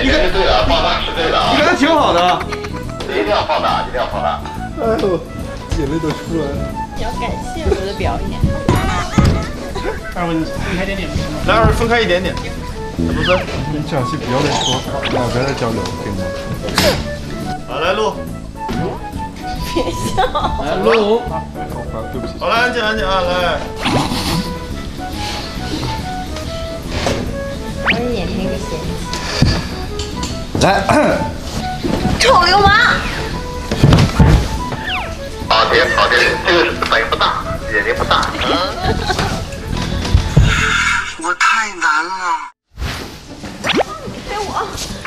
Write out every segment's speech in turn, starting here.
对对的，放大是对的啊。 你刚才挺好的。 一定要放大，一定要放大。 哎呦，眼泪都出来了。 要感谢我的表演。 二位分开一点点。 来，二位分开一点点。不分。 这场戏不要再说，不要再交流，可以吗？ 好，来录。 别笑。 来录。 对不起。 好，来安静安静啊，来。 我是演那个贤妻。 来， 臭流氓！ 好的好的，这个反应不大，眼睛不大。我太难了。 给我。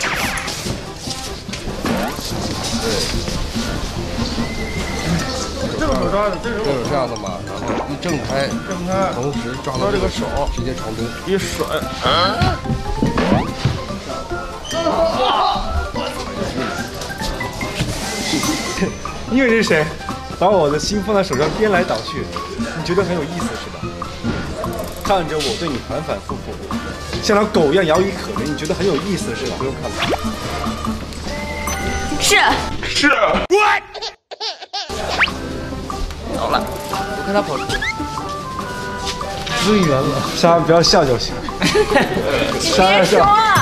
这个手抓的，这个就是这样的嘛，然后一挣开，同时抓到这个手，直接长蹲， 一甩。 因为是谁把我的心放在手上颠来倒去，你觉得很有意思是吧？看着我对你反反复复，像条狗一样摇尾可怜，你觉得很有意思是吧？不用看了。 是。 好了，我看他跑。 尊严了，莎不要笑就行。莎要笑。